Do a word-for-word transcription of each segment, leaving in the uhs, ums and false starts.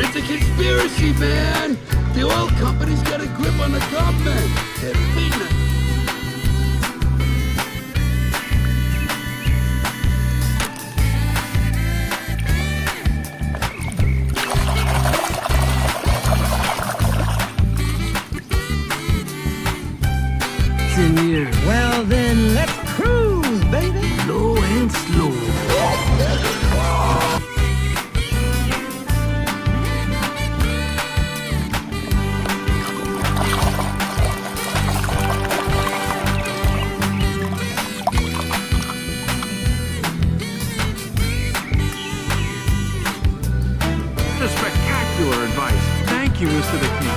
It's a conspiracy, man! The oil companies got a grip on the government! They're beating it! Well then, let's cruise, baby! Low and slow. Just spectacular advice. Thank you, Mister the King.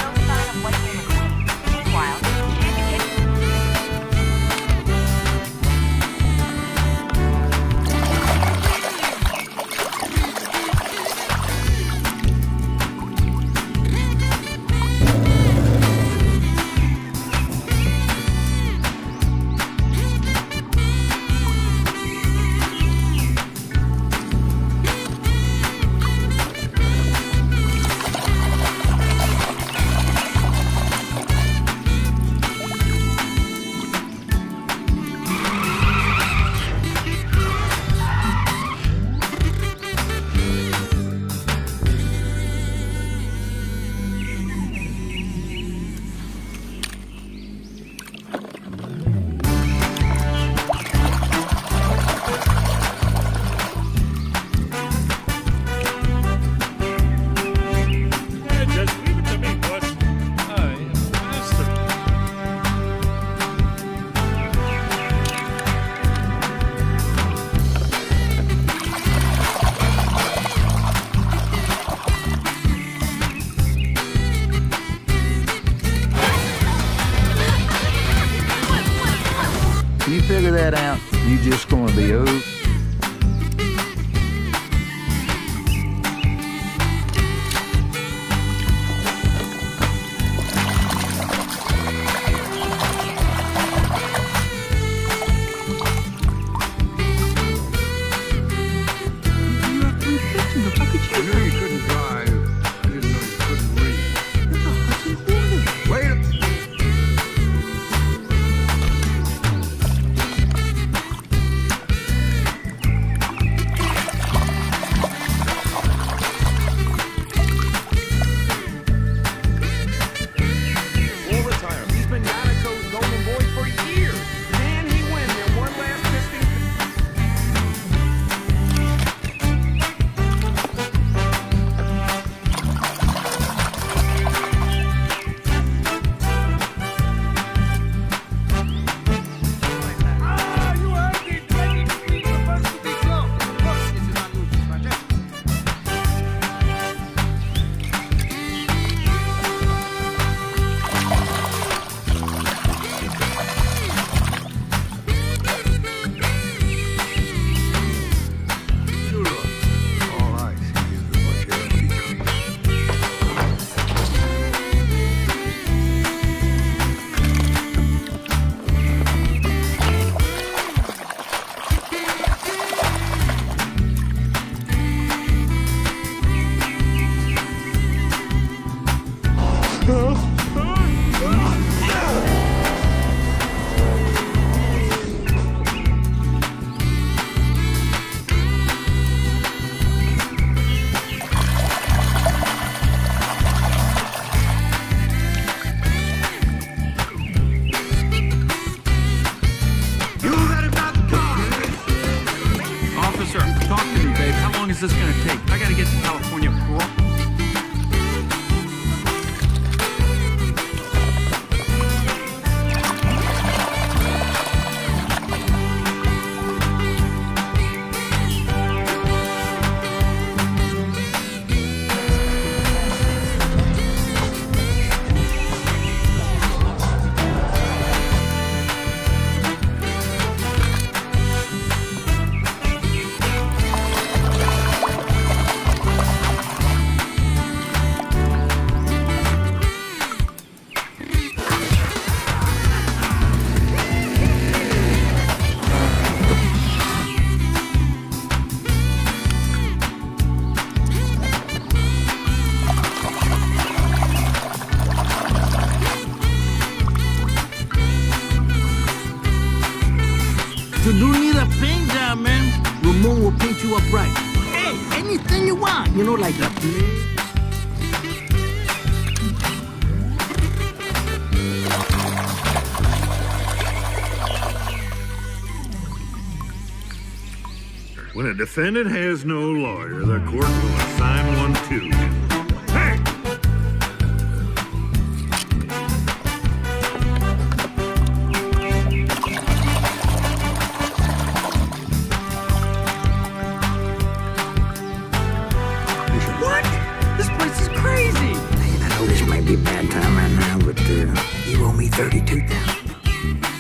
You figure that out, you just gonna be old. I knew you couldn't drive. I didn't know you couldn't read. Wait a... If you do need a paint job, man, Ramon will paint you up right. Hey, anything you want, you know, like a... When a defendant has no lawyer, the court will assign one to him. Hey! What? This place is crazy. I know this might be bad time right now, but uh, you owe me thirty-two thousand dollars.